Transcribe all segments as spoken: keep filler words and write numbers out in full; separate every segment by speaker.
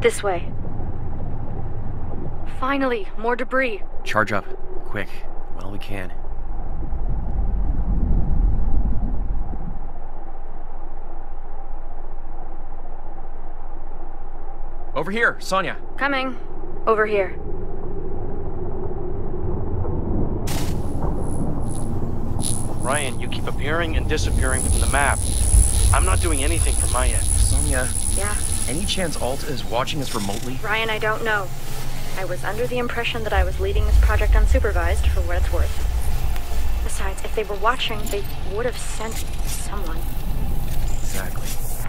Speaker 1: This way. Finally, more debris.
Speaker 2: Charge up. Quick. While we can. Over here, Sonia.
Speaker 1: Coming. Over here.
Speaker 3: Ryan, you keep appearing and disappearing from the map. I'm not doing anything from my end.
Speaker 2: Sonia,
Speaker 1: Yeah?
Speaker 2: any chance Alta is watching us remotely?
Speaker 1: Ryan, I don't know. I was under the impression that I was leading this project unsupervised, for what it's worth. Besides, if they were watching, they would have sent someone.
Speaker 2: Exactly.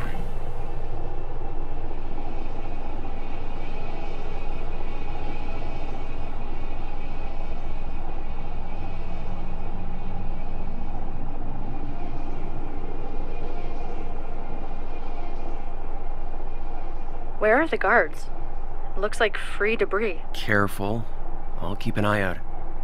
Speaker 1: Where are the guards? It looks like free debris.
Speaker 2: Careful. I'll keep an eye out.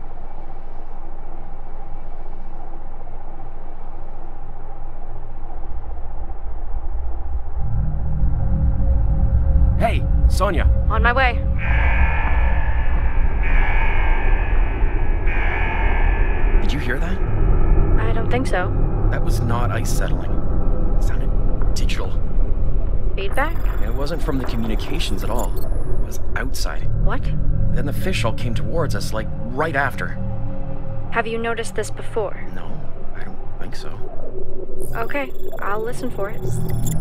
Speaker 2: Hey, Sonia.
Speaker 1: On my way.
Speaker 2: Did you hear that?
Speaker 1: I don't think so.
Speaker 2: That was not ice settling. It sounded digital.
Speaker 1: Feedback?
Speaker 2: It wasn't from the communications at all. It was outside.
Speaker 1: What?
Speaker 2: Then the fish all came towards us, like, right after.
Speaker 1: Have you noticed this before?
Speaker 2: No, I don't think so.
Speaker 1: Okay, I'll listen for it.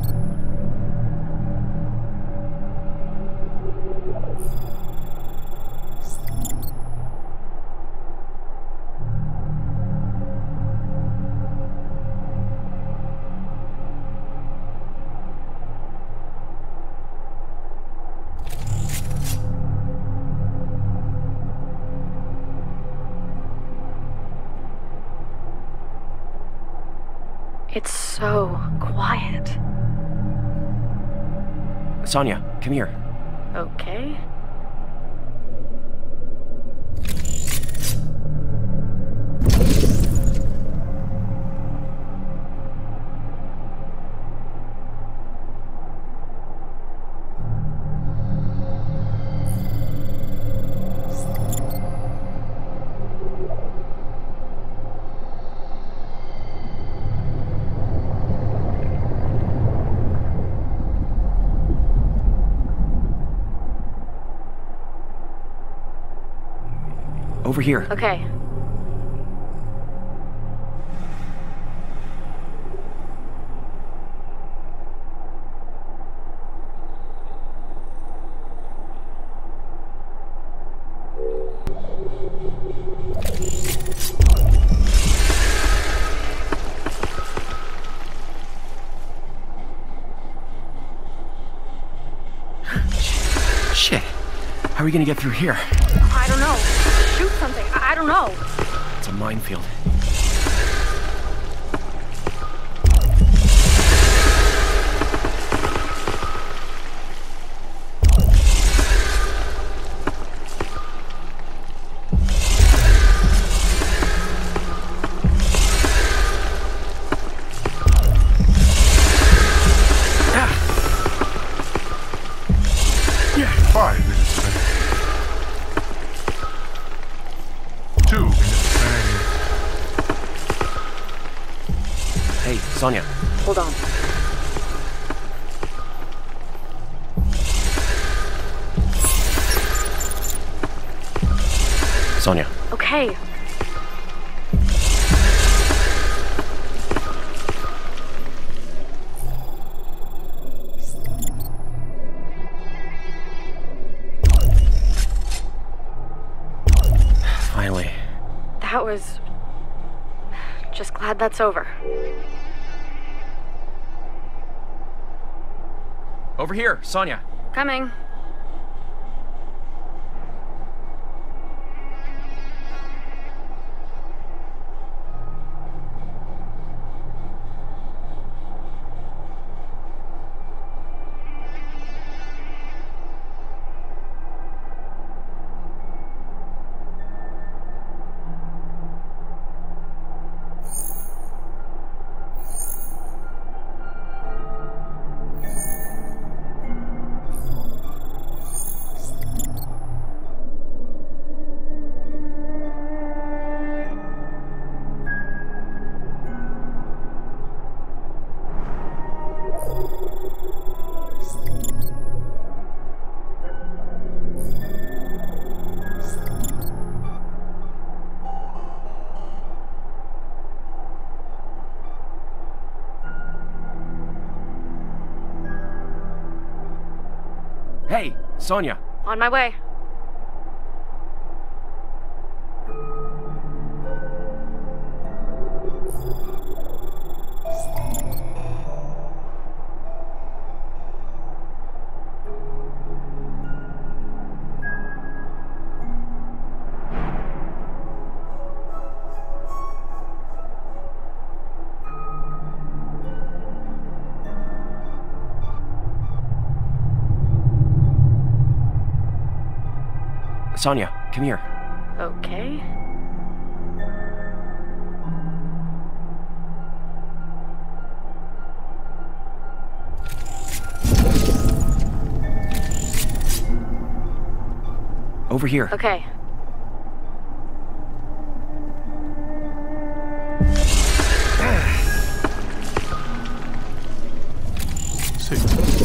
Speaker 1: It's so quiet.
Speaker 2: Sonia, come here.
Speaker 1: Okay.
Speaker 2: Over here.
Speaker 1: Okay.
Speaker 2: Shit. How are we gonna get through here?
Speaker 1: I don't know. Shoot something. I I don't know.
Speaker 2: It's a minefield.
Speaker 4: Five minutes left. Two minutes remaining.
Speaker 2: Hey, Sonia.
Speaker 1: Hold on.
Speaker 2: Sonia.
Speaker 1: Okay.
Speaker 2: Finally.
Speaker 1: That was... Just glad that's over.
Speaker 2: Over here, Sonia.
Speaker 1: Coming.
Speaker 2: Hey, Sonia.
Speaker 1: On my way.
Speaker 2: Sonia, come here.
Speaker 1: Okay.
Speaker 2: Over here.
Speaker 1: Okay.
Speaker 4: Six.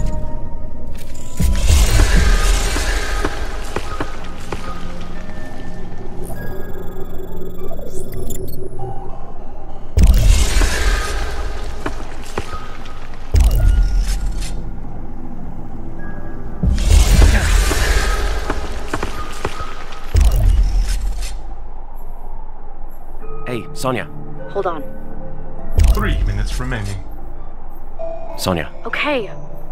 Speaker 2: Hey, Sonia.
Speaker 1: Hold on.
Speaker 4: Three minutes remaining.
Speaker 2: Sonia.
Speaker 1: Okay.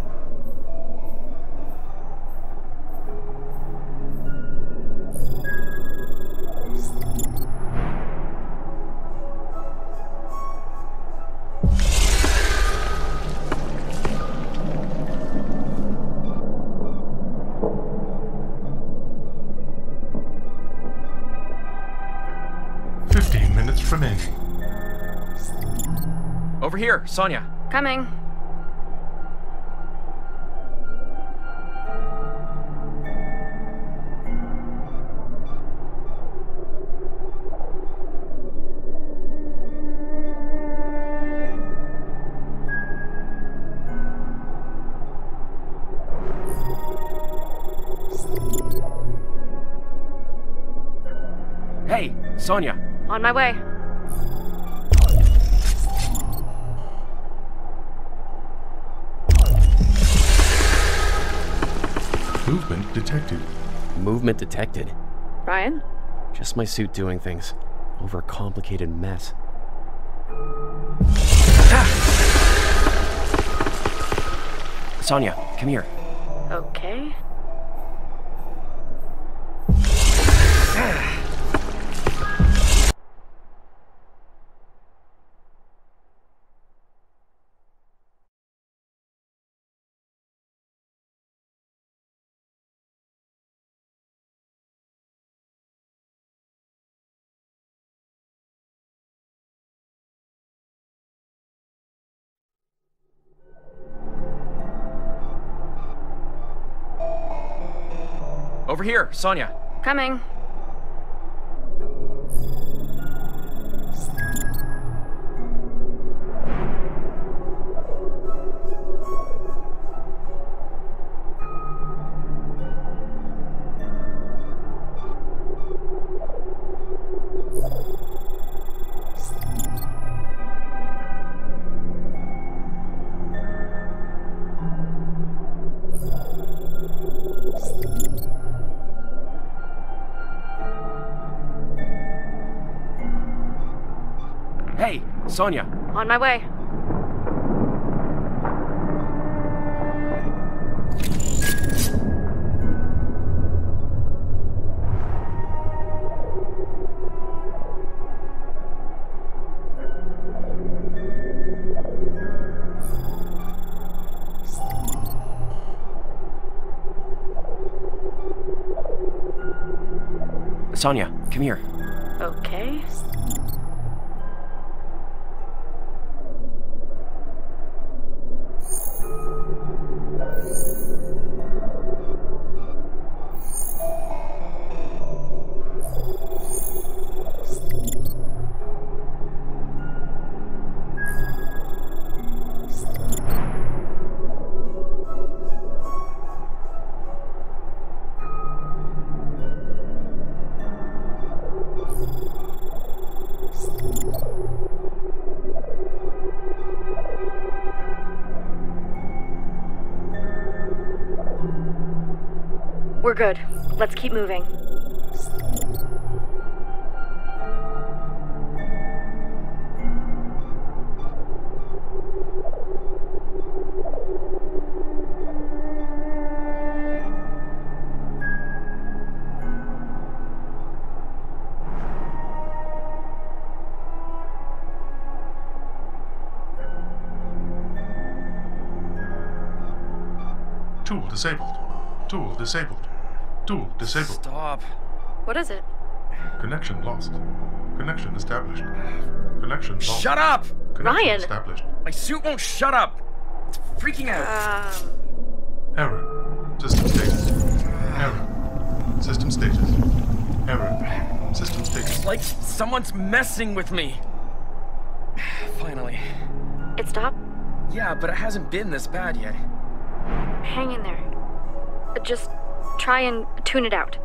Speaker 4: Fifteen minutes remaining.
Speaker 2: Over here, Sonia.
Speaker 1: Coming.
Speaker 2: Hey, Sonia.
Speaker 1: On my way.
Speaker 4: Movement detected.
Speaker 5: Movement detected.
Speaker 1: Ryan?
Speaker 5: Just my suit doing things. Over a complicated mess.
Speaker 2: Sonia, come here.
Speaker 1: Okay.
Speaker 2: Over here, Sonia.
Speaker 1: Coming.
Speaker 2: Hey, Sonia.
Speaker 1: On my way.
Speaker 2: Sonia, come here.
Speaker 1: Okay. We're good. Let's keep moving.
Speaker 4: Tool disabled. Tool disabled. Tool disabled.
Speaker 3: Stop.
Speaker 1: What is it?
Speaker 4: Connection lost. Connection established. Connection lost.
Speaker 3: Shut up!
Speaker 4: Connection
Speaker 1: Ryan!
Speaker 4: established.
Speaker 3: My suit won't shut up. It's freaking out.
Speaker 1: Um...
Speaker 4: Error. System status. Error. System status. Error. System status.
Speaker 3: It's like someone's messing with me. Finally.
Speaker 1: It stopped?
Speaker 3: Yeah, but it hasn't been this bad yet.
Speaker 1: Hang in there. Just try and tune it out.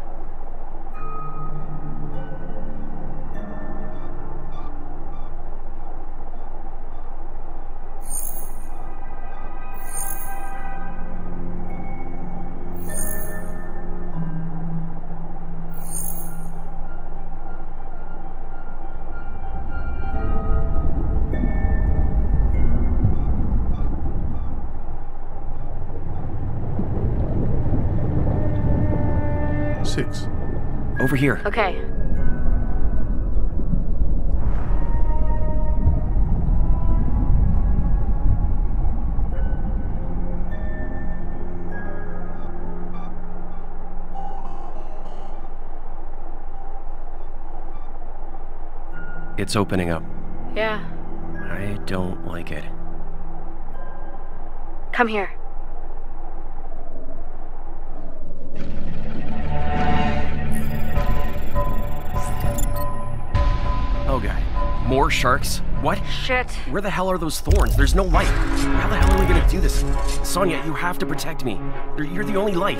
Speaker 4: Six.
Speaker 5: Over here.
Speaker 1: Okay.
Speaker 5: It's opening up.
Speaker 1: Yeah.
Speaker 5: I don't like it.
Speaker 1: Come here.
Speaker 5: Oh god. More sharks? What?
Speaker 1: Shit.
Speaker 5: Where the hell are those thorns? There's no light. How the hell are we gonna do this? Sonia, you have to protect me. You're, you're the only light.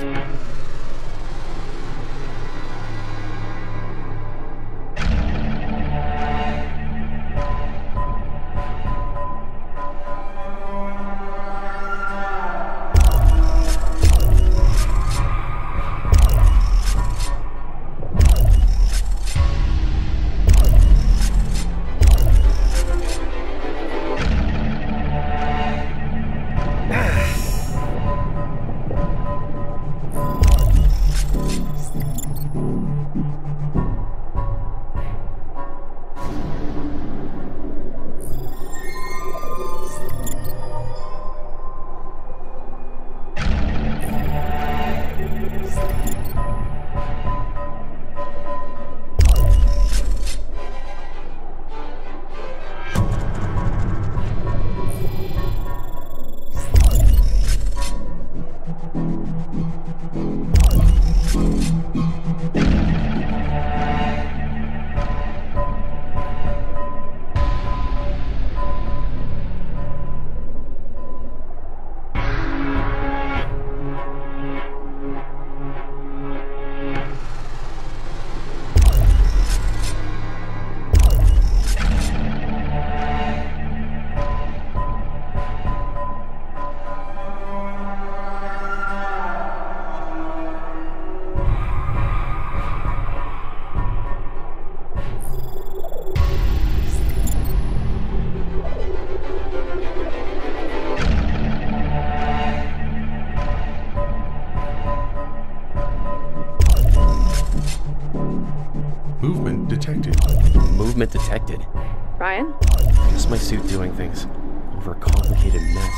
Speaker 4: Movement detected.
Speaker 5: Movement detected.
Speaker 1: Ryan?
Speaker 5: Just my suit doing things over a complicated mess.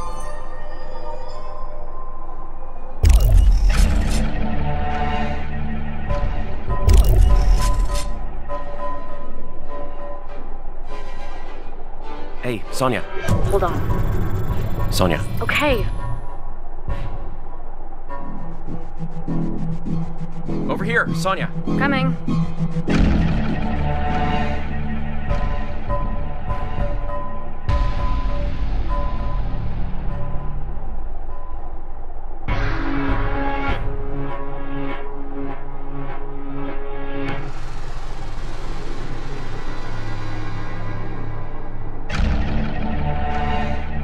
Speaker 5: Hey, Sonia.
Speaker 1: Hold on.
Speaker 5: Sonia.
Speaker 1: Okay.
Speaker 5: Over here, Sonia.
Speaker 1: Coming.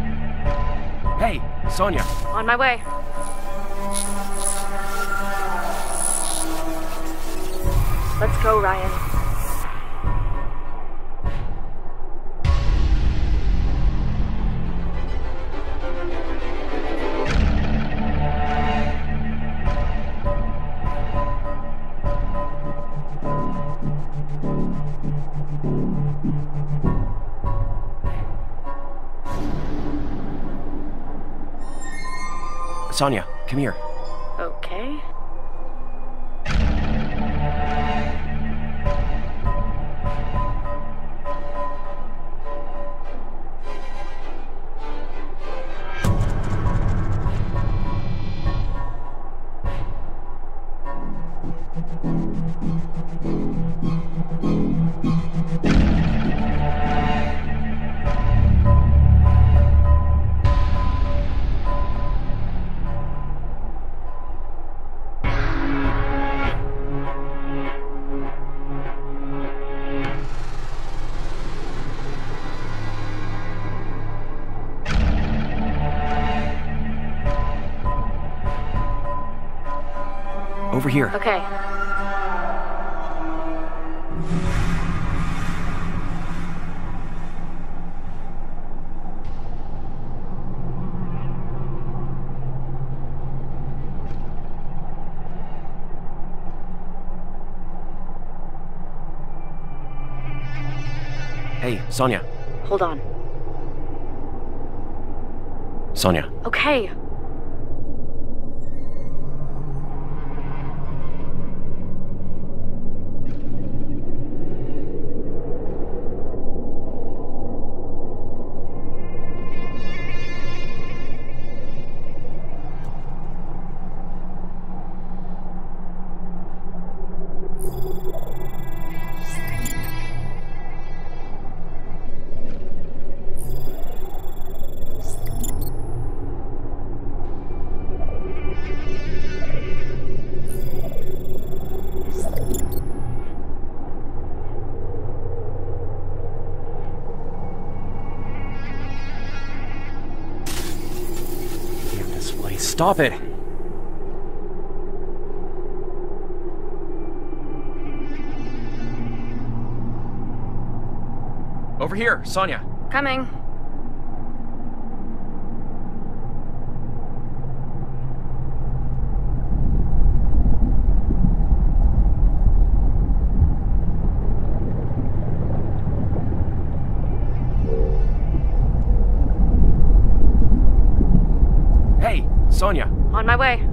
Speaker 5: Hey, Sonia.
Speaker 1: On my way. Let's go, Ryan.
Speaker 5: Sonya, come here.
Speaker 1: Okay.
Speaker 5: Over here.
Speaker 1: Okay.
Speaker 5: Hey, Sonya.
Speaker 1: Hold on.
Speaker 5: Sonya.
Speaker 1: Okay.
Speaker 5: Stop it! Over here, Sonya.
Speaker 1: Coming.
Speaker 5: Hey, Sonya.
Speaker 1: On my way.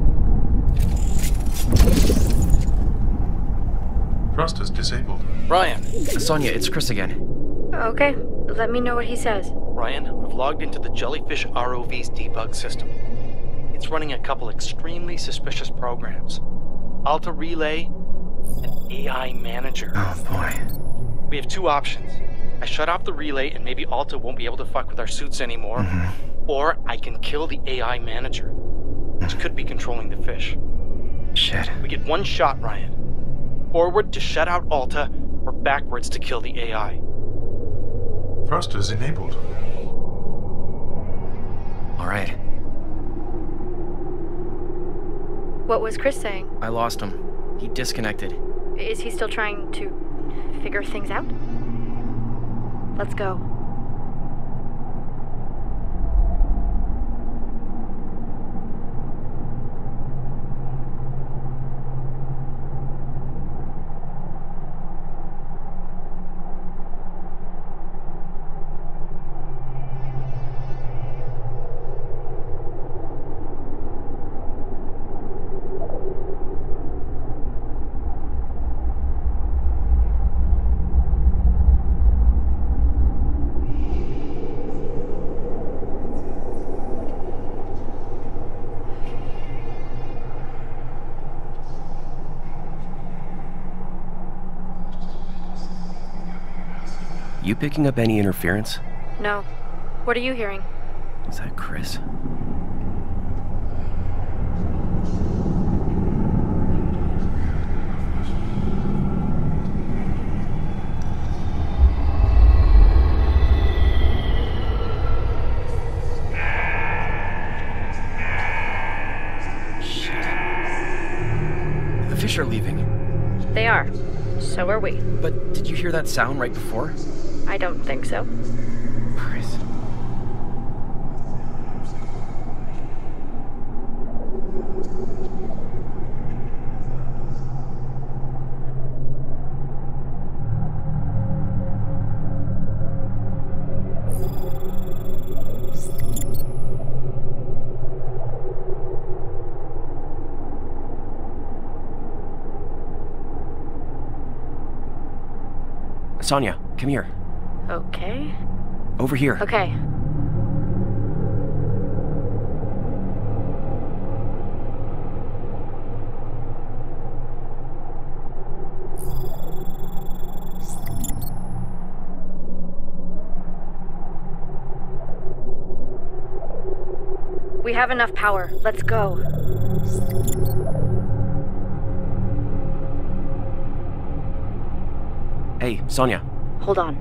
Speaker 4: Thrusters disabled.
Speaker 3: Ryan.
Speaker 5: Sonya, it's Chris again.
Speaker 1: Okay. Let me know what he says.
Speaker 3: Ryan, I've logged into the Jellyfish R O V's debug system. It's running a couple extremely suspicious programs. Alta Relay and A I Manager.
Speaker 2: Oh boy.
Speaker 3: We have two options. I shut off the relay and maybe Alta won't be able to fuck with our suits anymore.
Speaker 2: Mm-hmm.
Speaker 3: Or I can kill the A I Manager, which could be controlling the fish.
Speaker 2: Shit.
Speaker 3: We get one shot, Ryan. Forward to shut out Alta, or backwards to kill the A I.
Speaker 4: Thrusters enabled.
Speaker 5: All right.
Speaker 1: What was Chris saying?
Speaker 5: I lost him. He disconnected.
Speaker 1: Is he still trying to figure things out? Let's go.
Speaker 5: You picking up any interference?
Speaker 1: No. What are you hearing?
Speaker 5: Is that Chris? Shit. The fish are leaving.
Speaker 1: They are. So are we.
Speaker 5: But did you hear that sound right before?
Speaker 1: I don't think so.
Speaker 5: Chris. Sonia, come here.
Speaker 1: Okay.
Speaker 5: Over here.
Speaker 1: Okay. We have enough power. Let's go.
Speaker 5: Hey, Sonia.
Speaker 1: Hold on.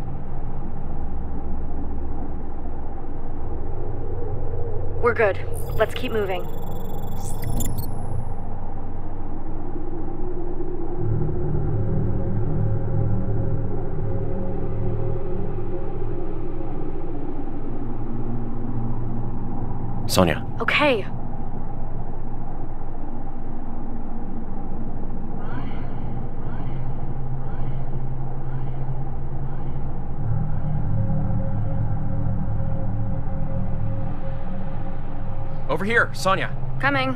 Speaker 1: We're good. Let's keep moving.
Speaker 5: Sonia.
Speaker 1: Okay.
Speaker 5: Over here, Sonia.
Speaker 1: Coming.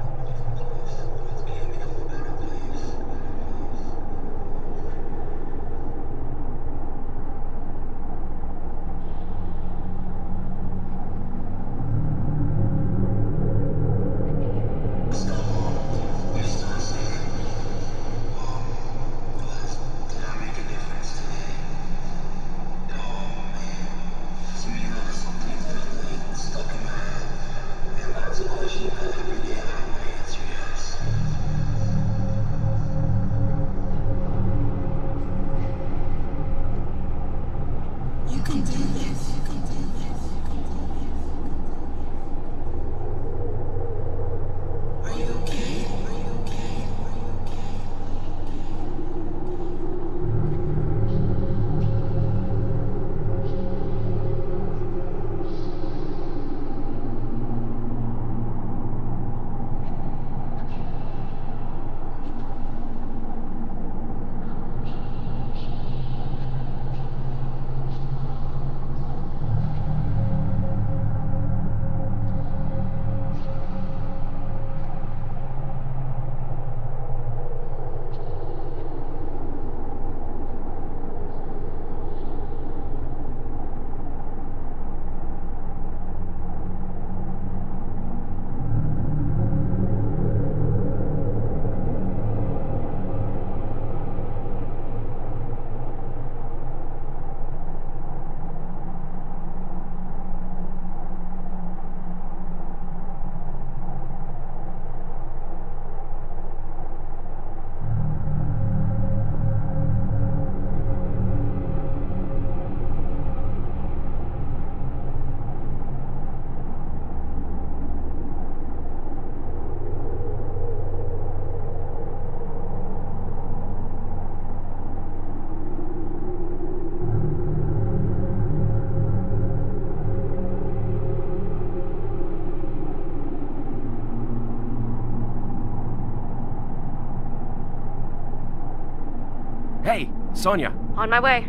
Speaker 5: Hey, Sonia.
Speaker 1: On my way.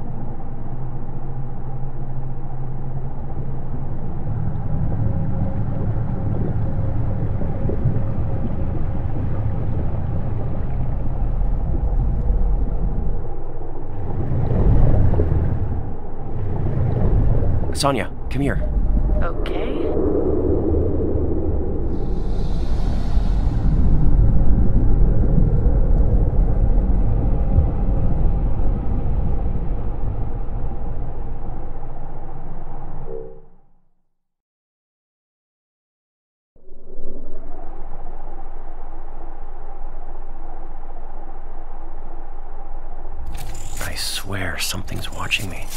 Speaker 5: Sonia, come here.
Speaker 1: Okay.
Speaker 5: I swear something's watching me.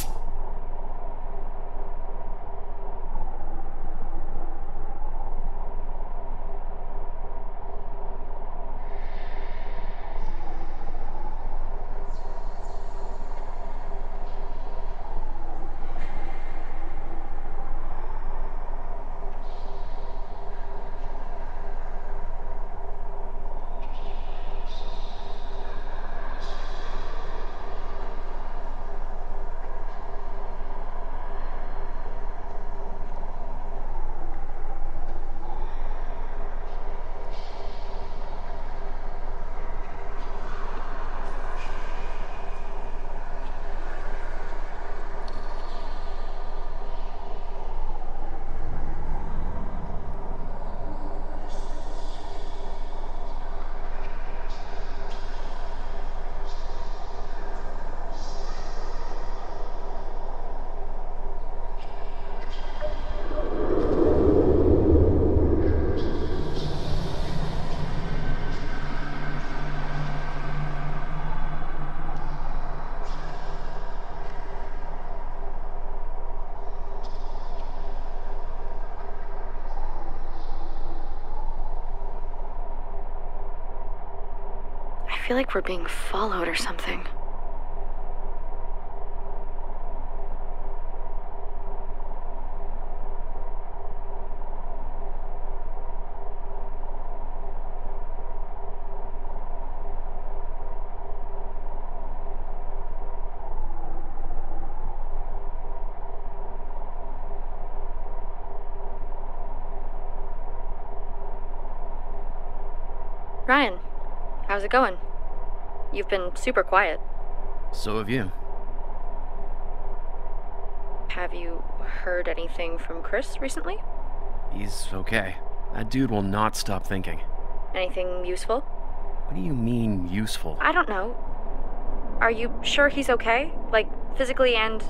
Speaker 1: feel like we're being followed or something. Ryan, how's it going? You've been super quiet.
Speaker 5: So have you.
Speaker 1: Have you heard anything from Chris recently?
Speaker 5: He's okay. That dude will not stop thinking.
Speaker 1: Anything useful?
Speaker 5: What do you mean, useful?
Speaker 1: I don't know. Are you sure he's okay? Like, physically and...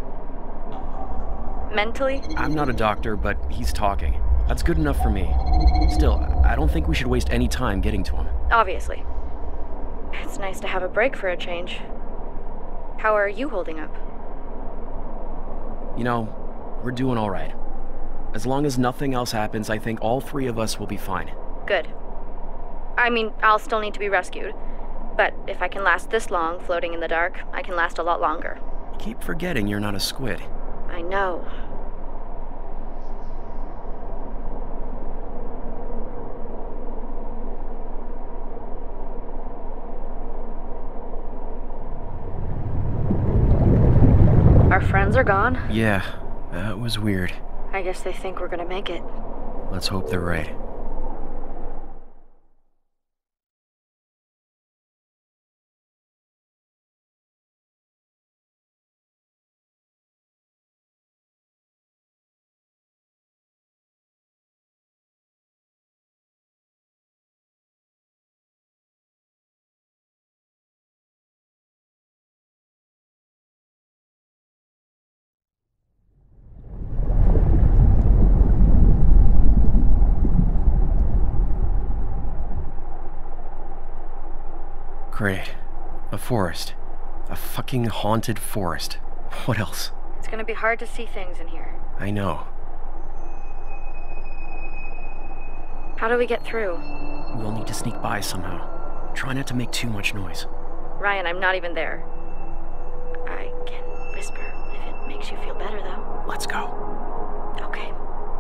Speaker 1: mentally?
Speaker 5: I'm not a doctor, but he's talking. That's good enough for me. Still, I don't think we should waste any time getting to him.
Speaker 1: Obviously. It's nice to have a break for a change. How are you holding up?
Speaker 5: You know, we're doing all right. As long as nothing else happens, I think all three of us will be fine.
Speaker 1: Good. I mean, I'll still need to be rescued. But if I can last this long floating in the dark, I can last a lot longer.
Speaker 5: You keep forgetting you're not a squid.
Speaker 1: I know. Our friends are gone?
Speaker 5: Yeah, that was weird.
Speaker 1: I guess they think we're gonna make it.
Speaker 5: Let's hope they're right. Great. A forest. A fucking haunted forest. What else?
Speaker 1: It's gonna be hard to see things in here.
Speaker 5: I know.
Speaker 1: How do we get through?
Speaker 5: We'll need to sneak by somehow. Try not to make too much noise.
Speaker 1: Ryan, I'm not even there. I can whisper if it makes you feel better, though.
Speaker 5: Let's go.
Speaker 1: Okay.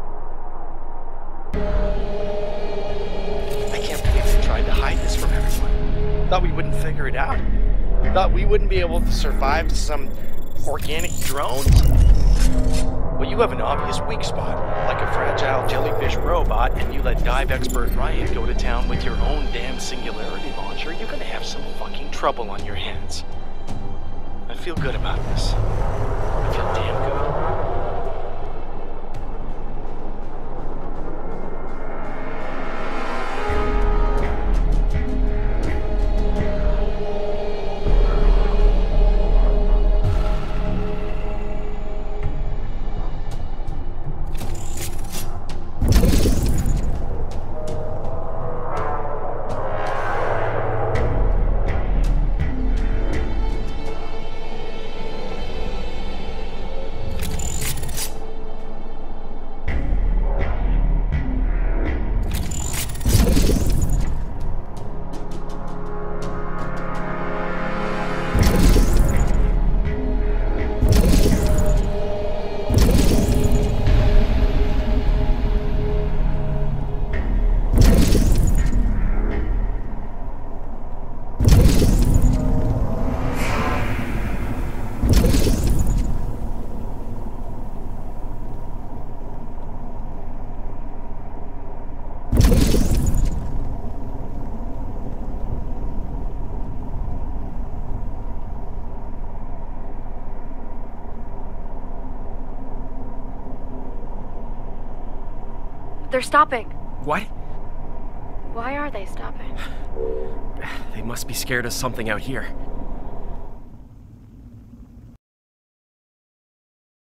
Speaker 3: I can't believe they tried to hide this from everyone. Thought we wouldn't figure it out. Thought we wouldn't be able to survive some organic drones. Well, you have an obvious weak spot, like a fragile jellyfish robot, and you let dive expert Ryan go to town with your own damn singularity launcher, you're gonna have some fucking trouble on your hands. I feel good about this. I feel damn good.
Speaker 1: They're stopping.
Speaker 5: What?
Speaker 1: Why are they stopping?
Speaker 5: They must be scared of something out here.